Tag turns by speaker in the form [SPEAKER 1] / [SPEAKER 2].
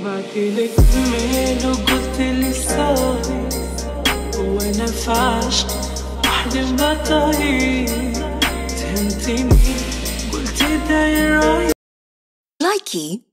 [SPEAKER 1] بعتلك ايميل وقلتلي سوري، وانا في عشق واحدة بطريق، فهمتيني قلتي داير رايك.
[SPEAKER 2] لايكي